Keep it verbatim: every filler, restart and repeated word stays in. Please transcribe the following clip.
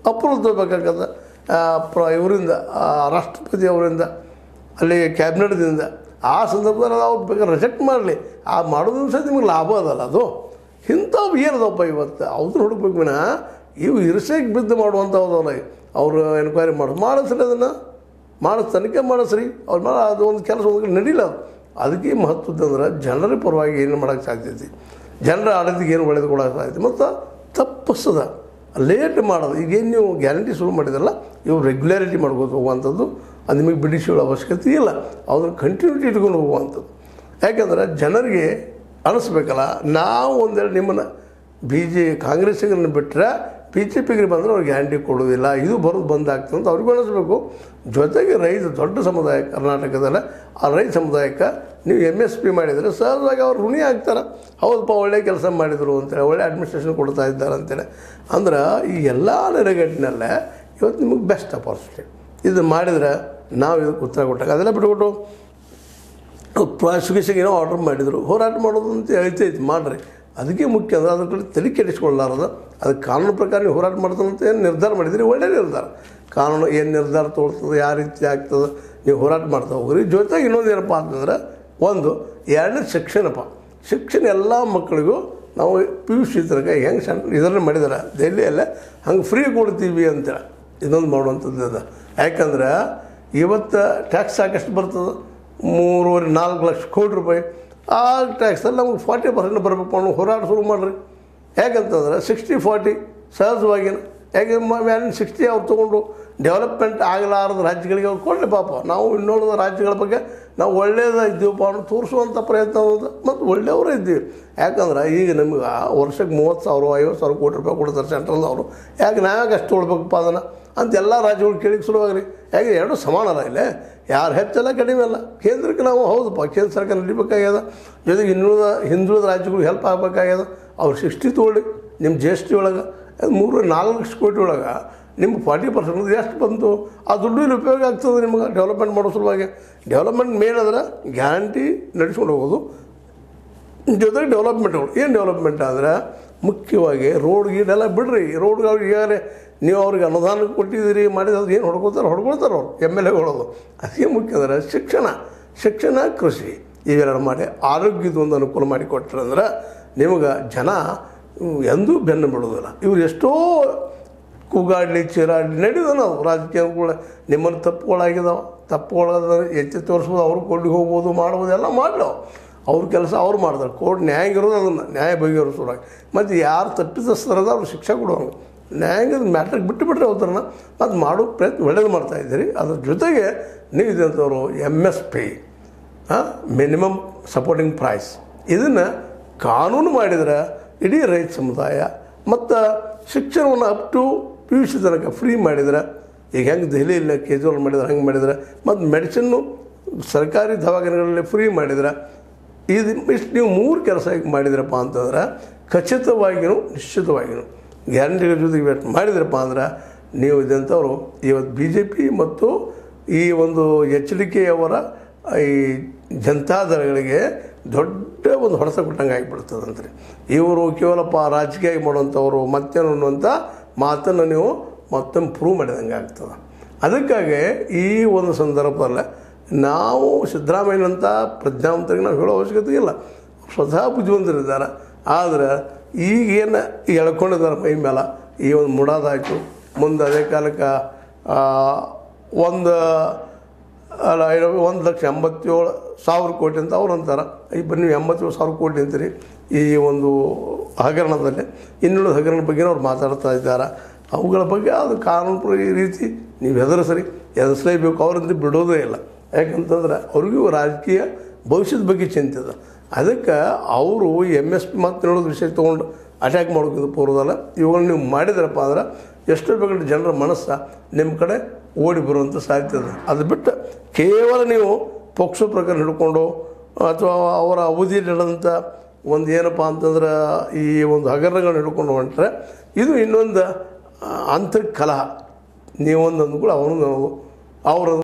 Approval ತಗೋಬೇಕಾಗದ ಪ್ರ ಇವರಿಂದ ರಾಷ್ಟ್ರಪತಿ ಅವರಿಂದ ಅಲ್ಲಿ ಕ್ಯಾಬಿನೆಟ್ದಿಂದ. ಆ ಸಂದರ್ಭದಲ್ಲಿ ಅವ್ರು ಬೇಕಾದ್ರೆ ರಿಜೆಕ್ಟ್ ಮಾಡಲಿ, ಆ ಮಾಡೋದನ್ನು ಸಹ ನಿಮಗೆ ಲಾಭ ಅದಲ್ಲ. ಅದು ಇಂಥವು ಏನದಪ್ಪ ಇವತ್ತು ಅವ್ರನ್ನ ಹುಡುಕ್ಬೇಕು ವಿನ ಇವು ಇರಿಸಕ್ಕೆ ಬಿದ್ದು ಮಾಡುವಂಥವ್ದಲ್ಲ. ಅವರು ಎನ್ಕ್ವೈರಿ ಮಾಡೋದು ಮಾಡಿಸ್ರಿ, ಅದನ್ನು ಮಾಡಿಸ್ ತನಿಖೆ ಮಾಡಿಸ್ರಿ. ಅವ್ರು ಮಾಡಿ ಅದು ಒಂದು ಕೆಲಸ ಒಂದು ನಡೀಲ್ಲ. ಅದಕ್ಕೆ ಮಹತ್ವದಂದ್ರೆ ಜನರ ಪರವಾಗಿ ಏನು ಮಾಡೋಕ್ಕೆ ಸಾಧ್ಯತೆ, ಜನರ ಆಡಳಿತಕ್ಕೆ ಏನು ಒಳ್ಳೇದು ಕೊಡೋಕ್ಕೆ ಸಾಧ್ಯತೆ. ಮತ್ತು ತಪ್ಪಿಸದ ಲೇಟ್ ಮಾಡೋದು. ಈಗೇನು ನೀವು ಗ್ಯಾರಂಟಿ ಶುರು ಮಾಡಿದ್ರಲ್ಲ, ಇವು ರೆಗ್ಯುಲಾರಿಟಿ ಮಾಡ್ಕೊಂಡು ಹೋಗುವಂಥದ್ದು. ಅದು ನಿಮಗೆ ಬಿಡಿಸುವ ಅವಶ್ಯಕತೆ ಇಲ್ಲ, ಅದನ್ನು ಕಂಟಿನ್ಯೂಟಿ ಇಟ್ಕೊಂಡು ಹೋಗುವಂಥದ್ದು. ಯಾಕೆಂದ್ರೆ ಜನರಿಗೆ ಅನಿಸ್ಬೇಕಲ್ಲ, ನಾವು ಒಂದೆರಡು ನಿಮ್ಮನ್ನು ಬಿ ಜೆ ಕಾಂಗ್ರೆಸ್ಸಿಗನ್ನು ಬಿಟ್ಟರೆ ಬಿ ಜೆ ಪಿಗೆ ಬಂದರೆ ಅವ್ರಿಗೆ ಗ್ಯಾರಂಟಿ ಕೊಡೋದಿಲ್ಲ, ಇದು ಬರೋದು ಬಂದಾಗ್ತದೆ ಅಂತ ಅವ್ರಿಗೂ ಅನಿಸ್ಬೇಕು. ಜೊತೆಗೆ ರೈತ ದೊಡ್ಡ ಸಮುದಾಯ ಕರ್ನಾಟಕದಲ್ಲ, ಆ ರೈತ ಸಮುದಾಯಕ್ಕೆ ನೀವು ಎಮ್ ಎಸ್ ಪಿ ಮಾಡಿದರೆ ಸಹಜವಾಗಿ ಅವ್ರು ಋಣಿ ಆಗ್ತಾರೆ. ಹೌದಪ್ಪ ಒಳ್ಳೆ ಕೆಲಸ ಮಾಡಿದರು ಅಂತೇಳಿ, ಒಳ್ಳೆ ಅಡ್ಮಿನಿಸ್ಟ್ರೇಷನ್ ಕೊಡ್ತಾ ಇದ್ದಾರೆ ಅಂತೇಳಿ. ಅಂದ್ರೆ ಈ ಎಲ್ಲ ನೆರೆಗಟ್ಟಿನಲ್ಲೇ ಇವತ್ತು ನಿಮಗೆ ಬೆಸ್ಟ್ ಅಪಾರ್ಚುನಿಟಿ. ಇದು ಮಾಡಿದರೆ ನಾವು ಇದಕ್ಕೆ ಉತ್ತರ ಕೊಟ್ಟಾಗ ಅದೆಲ್ಲ ಬಿಟ್ಬಿಟ್ಟು ಪ್ರಾಸಿಕ್ಯೂಷನ್ಗೆ ಏನೋ ಆರ್ಡರ್ ಮಾಡಿದರು, ಹೋರಾಟ ಮಾಡೋದು ಅಂತ ಹೇಳ್ತೈತಿ ಮಾಡಿರಿ. ಅದಕ್ಕೆ ಮುಖ್ಯ ಅಂದರೆ ಅದ್ರ ಕಡೆ ತಲೆ ಕೆಡಿಸ್ಕೊಳ್ಳಾರದ. ಅದಕ್ಕೆ ಕಾನೂನು ಪ್ರಕಾರ ನೀವು ಹೋರಾಟ ಮಾಡ್ತಾನಂತ ಏನು ನಿರ್ಧಾರ ಮಾಡಿದ್ರಿ, ಒಳ್ಳೆ ನಿರ್ಧಾರ. ಕಾನೂನು ಏನು ನಿರ್ಧಾರ ತೋರ್ತದೆ, ಯಾವ ರೀತಿ ಆಗ್ತದೆ, ನೀವು ಹೋರಾಟ ಮಾಡ್ತಾ ಹೋಗ್ರಿ. ಜೊತೆಗೆ ಇನ್ನೊಂದು ಏನಪ್ಪ ಅಂತಂದ್ರೆ, ಒಂದು ಎರಡನೇ ಶಿಕ್ಷಣಪ್ಪ. ಶಿಕ್ಷಣ ಎಲ್ಲ ಮಕ್ಕಳಿಗೂ ನಾವು ಪಿ ಯು ಸಿ ತನಕ ಹೆಂಗೆ ಸೆಂಟ್ರ್ ಇದರಲ್ಲಿ ಮಾಡಿದಾರೆ ದೆಹಲಿಯಲ್ಲೇ ಹಂಗೆ ಫ್ರೀ ಕೊಡ್ತೀವಿ ಅಂತೇಳಿ ಇದೊಂದು ಮಾಡುವಂಥದ್ದು ಅದ. ಯಾಕಂದ್ರೆ ಇವತ್ತು ಟ್ಯಾಕ್ಸ್ ಸಾಕಷ್ಟು ಬರ್ತದೆ, ಮೂರುವರೆ ನಾಲ್ಕು ಲಕ್ಷ ಕೋಟಿ ರೂಪಾಯಿ. ಆ ಟ್ಯಾಕ್ಸಲ್ಲಿ ನಮಗೆ ಫಾರ್ಟಿ ಪರ್ಸೆಂಟ್ ಬರಬೇಕು ಅನ್ನೋ ಹೋರಾಟ ಶುರು ಮಾಡಿರಿ. ಯಾಕಂತಂದ್ರೆ ಸಿಕ್ಸ್ಟಿ ಫಾರ್ಟಿ ಸಹಜವಾಗಿನ, ಯಾಕೆ ಮ್ಯಾಲಿನ ಸಿಕ್ಸ್ಟಿ ಅವ್ರು ತೊಗೊಂಡು ಡೆವಲಪ್ಮೆಂಟ್ ಆಗಲಾರದ ರಾಜ್ಯಗಳಿಗೆ ಅವ್ರು ಕೊಡಲಿ ಪಾಪ. ನಾವು ಇನ್ನೋಳಿದ ರಾಜ್ಯಗಳ ಬಗ್ಗೆ ನಾವು ಒಳ್ಳೆಯದ ಇದ್ದೀವಪ್ಪ ಅನ್ನೋ ತೋರಿಸುವಂಥ ಪ್ರಯತ್ನ ಅನ್ನೋದು ಮತ್ತು ಒಳ್ಳೆಯವರೇ ಇದ್ದೀವಿ. ಯಾಕಂದ್ರೆ ಈಗ ನಮ್ಗೆ ವರ್ಷಕ್ಕೆ ಮೂವತ್ತು ಸಾವಿರ ಐವತ್ತು ಸಾವಿರ ಕೋಟಿ ರೂಪಾಯಿ ಕೊಡ್ತಾರೆ ಸೆಂಟ್ರಲ್ದವರು. ಯಾಕೆ ನಾವ್ಯಾಕೆ ಅಷ್ಟು ತೊಗೊಳ್ಬೇಕಪ್ಪ ಅದನ್ನು ಅಂತ ಎಲ್ಲ ರಾಜ್ಯಗಳು ಕೇಳಿಕ್ಕೆ ಶುರುವಾಗ್ರಿ. ಯಾಕೆ ಎರಡು ಸಮಾನಲ್ಲ, ಇಲ್ಲೇ ಯಾರು ಹೆಚ್ಚಲ್ಲ ಕಡಿಮೆ ಅಲ್ಲ. ಕೇಂದ್ರಕ್ಕೆ ನಾವು ಹೌದಪ್ಪ ಕೇಂದ್ರ ಸರ್ಕಾರ ನಡಿಬೇಕಾಗ್ಯದ, ಜೊತೆಗೆ ಇನ್ನುಳಿದ ಹಿಂದುಳಿದ ರಾಜ್ಯಗಳು ಹೆಲ್ಪ್ ಆಗಬೇಕಾಗ್ಯದ. ಅವ್ರು ಸಿಕ್ಸ್ಟಿ ತೊಗೊಳ್ಳಿ, ನಿಮ್ಮ ಜಿ ಎಸ್ ಟಿ ಒಳಗೆ ಮೂರು ನಾಲ್ಕು ಲಕ್ಷ ಕೋಟಿ ಒಳಗೆ ನಿಮ್ಗೆ ಫಾರ್ಟಿ ಪರ್ಸೆಂಟ್ ಎಷ್ಟು ಬಂತು, ಆ ದುಡ್ಡು ಇಲ್ಲಿ ಉಪಯೋಗ ಆಗ್ತದೆ ನಿಮ್ಗೆ ಡೆವಲಪ್ಮೆಂಟ್ ಮಾಡೋ ಸಲುವಾಗಿ. ಡೆವಲಪ್ಮೆಂಟ್ ಮೇನ್ ಅಂದ್ರೆ ಗ್ಯಾರಂಟಿ ನಡೆಸ್ಕೊಂಡು ಹೋಗೋದು, ಜೊತೆಗೆ ಡೆವಲಪ್ಮೆಂಟ್ಗಳು. ಏನು ಡೆವಲಪ್ಮೆಂಟ್ ಅಂದರೆ ಮುಖ್ಯವಾಗಿ ರೋಡ್ ಗೀಡೆಲ್ಲ ಬಿಡ್ರಿ. ರೋಡ್ಗಳು ಈಗಾಗಲೇ ನೀವು ಅವ್ರಿಗೆ ಅನುದಾನ ಕೊಟ್ಟಿದ್ದೀರಿ ಮಾಡಿದ್ರೆ ಏನು ಹೊಡ್ಕೊಳ್ತಾರೆ ಹೊಡ್ಕೊಳ್ತಾರೆ ಅವ್ರು ಎಮ್ ಎಲ್ ಎಗಳದು. ಅದಕ್ಕೆ ಮುಖ್ಯ ಅಂದರೆ ಶಿಕ್ಷಣ ಶಿಕ್ಷಣ ಕೃಷಿ ಇವೆರಡು ಮಾಡಿ ಆರೋಗ್ಯದ ಒಂದು ಅನುಕೂಲ ಮಾಡಿ ಕೊಟ್ಟರೆ ಅಂದ್ರೆ ನಿಮಗೆ ಜನ ಎಂದೂ ಬೆನ್ನು ಬಿಡೋದಿಲ್ಲ. ಇವ್ರು ಎಷ್ಟೋ ಕೂಗಾಡಲಿ ಚೀರಾಡಲಿ ನಡೆದ ನಾವು ರಾಜಕೀಯಗಳು ನಿಮ್ಮನ್ನು ತಪ್ಪುಗಳಾಗಿದ್ದಾವೆ. ತಪ್ಪುಗಳಾದ ಎತ್ತಿ ತೋರಿಸ್ಬೋದು, ಅವ್ರು ಕೊಂಡು ಹೋಗ್ಬೋದು, ಮಾಡ್ಬೋದು, ಎಲ್ಲ ಮಾಡಲು ಅವ್ರ ಕೆಲಸ ಅವ್ರು ಮಾಡ್ತಾರೆ. ಕೋರ್ಟ್ ನ್ಯಾಯ ಇರೋದು ಅದನ್ನು ನ್ಯಾಯ ಬಗೆಹರಿಸೋರಾಗಿ. ಮತ್ತು ಯಾರು ತಪ್ಪಿತಸ್ಥರದ ಅವ್ರು ಶಿಕ್ಷೆ ಕೊಡುವಂಗೆ ನ್ಯಾಯಾಂಗದ ಮ್ಯಾಟ್ರಿಗೆ ಬಿಟ್ಟು ಬಿಟ್ಟರೆ ಅವ್ರನ್ನ ಮತ್ತು ಮಾಡೋ ಪ್ರಯತ್ನ ಒಳ್ಳೇದು ಮಾಡ್ತಾಯಿದ್ದೀರಿ. ಅದ್ರ ಜೊತೆಗೆ ನೀವು ಇದಂಥವ್ರು M S P minimum supporting price ಇದನ್ನು ಕಾನೂನು ಮಾಡಿದರೆ ಇಡೀ ರೈತ ಸಮುದಾಯ ಮತ್ತು ಶಿಕ್ಷಣವನ್ನು up to P U C ತನಕ ಫ್ರೀ ಮಾಡಿದರೆ, ಈಗ ಹೆಂಗೆ ದೆಹಲಿಯಲ್ಲಿ ಕೇಜ್ರಿವಾಲ್ ಮಾಡಿದ್ರೆ ಹಂಗೆ ಮಾಡಿದರೆ, ಮತ್ತು ಮೆಡಿಸಿನ್ನು ಸರ್ಕಾರಿ ದವಾಖಾನೆಗಳಲ್ಲಿ ಫ್ರೀ ಮಾಡಿದ್ರೆ, ಇದು ಇಷ್ಟು ನೀವು ಮೂರು ಕೆಲಸ ಈಗ ಮಾಡಿದ್ರಪ್ಪ ಅಂತಂದ್ರೆ ಖಚಿತವಾಗಿಯೂ ನಿಶ್ಚಿತವಾಗಿಯೂ ಗ್ಯಾರಂಟಿಗಳ ಜೊತೆಗೆ ವೇಟ್ ಮಾಡಿದ್ರಪ್ಪ ಅಂದ್ರೆ ನೀವು ಇದಂಥವ್ರು ಇವತ್ತು ಬಿ ಜೆ ಪಿ ಮತ್ತು ಈ ಒಂದು ಎಚ್ ಡಿ ಕೆ ಅವರ ಈ ಜನತಾದಳಗಳಿಗೆ ದೊಡ್ಡ ಒಂದು ಹೊಡೆತ ಕೊಟ್ಟಂಗೆ ಆಗಿಬಿಡ್ತದಂತ್ರಿ. ಇವರು ಕೇವಲಪ್ಪ ರಾಜಕೀಯ ಮಾಡುವಂಥವ್ರು ಮತ್ತೇನು ಅನ್ನುವಂಥ ಮಾತನ್ನು ನೀವು ಮತ್ತೊಮ್ಮೆ ಪ್ರೂವ್ ಮಾಡಿದಂಗೆ ಆಗ್ತದೆ. ಅದಕ್ಕಾಗಿ ಈ ಒಂದು ಸಂದರ್ಭದಲ್ಲಿ ನಾವು ಸಿದ್ದರಾಮಯ್ಯನಂಥ ಪ್ರಜ್ಞಾವಂತರಿಗೆ ನಾವು ಹೇಳೋ ಅವಶ್ಯಕತೆ ಇಲ್ಲ, ಸ್ವತಃ ಬುದ್ಧಿವಂತರಿದ್ದಾರೆ. ಆದರೆ ಈಗೇನು ಎಳ್ಕೊಂಡಿದ್ದಾರೆ ಮೈ ಮೇಲೆ ಈ ಒಂದು ಮುಡಾದಾಯಿತು. ಮುಂದೆ ಅದೇ ಕಾಲಕ್ಕೆ ಒಂದು ಅಲ್ಲ ಒಂದು ಲಕ್ಷ ಎಂಬತ್ತೇಳು ಸಾವಿರ ಕೋಟಿ ಅಂತ ಅವ್ರು ಅಂತಾರೆ. ಈ ಬನ್ನಿ ನೀವು ಎಂಬತ್ತೇಳು ಸಾವಿರ ಕೋಟಿ ಅಂತೀರಿ ಈ ಒಂದು ಹಗರಣದಲ್ಲಿ. ಇನ್ನುಳಿದ ಹಗರಣ ಬಗ್ಗೆ ಅವ್ರು ಮಾತಾಡ್ತಾ ಇದ್ದಾರೆ. ಅವುಗಳ ಬಗ್ಗೆ ಅದು ಕಾನೂನು ರೀತಿ ನೀವು ಹೆದರಿಸ್ರಿ, ಹೆದರಿಸಲೇಬೇಕು. ಅವರಿಂದ ಬಿಡೋದೇ ಇಲ್ಲ. ಯಾಕಂತಂದ್ರೆ ಅವ್ರಿಗೂ ರಾಜಕೀಯ ಭವಿಷ್ಯದ ಬಗ್ಗೆ ಚಿಂತೆ ಇದೆ. ಅದಕ್ಕೆ ಅವರು ಎಮ್ ಎಸ್ ಪಿ ಮತ್ತು ಹೇಳೋದು ವಿಷಯ ತೊಗೊಂಡು ಅಟ್ಯಾಕ್ ಮಾಡೋಕ್ಕಿಂತ ಪೂರ್ವದಲ್ಲ ಇವುಗಳನ್ನ ನೀವು ಮಾಡಿದ್ರಪ್ಪ ಅಂದ್ರೆ ಎಷ್ಟೋ ಬೇಕಾದ ಜನರ ಮನಸ್ಸು ನಿಮ್ಮ ಕಡೆ ಓಡಿ ಬರುವಂಥ ಸಾಧ್ಯತೆ ಇದೆ. ಅದು ಬಿಟ್ಟು ಕೇವಲ ನೀವು ಪೋಕ್ಸೋ ಪ್ರಕಾರ ಹಿಡ್ಕೊಂಡು ಅಥವಾ ಅವರ ಅವಧಿಯಲ್ಲಿ ನಡೆದಂಥ ಒಂದು ಏನಪ್ಪ ಅಂತಂದ್ರೆ ಈ ಒಂದು ಹಗರಣಗಳನ್ನ ಹಿಡ್ಕೊಂಡು ಹೊಂಟ್ರೆ ಇದು ಇನ್ನೊಂದು ಆಂತರಿಕ ಕಲಹ. ನೀವೊಂದು ಅಂದ್ಕೊಳ್ಳಿ ಅವನು ಅವರು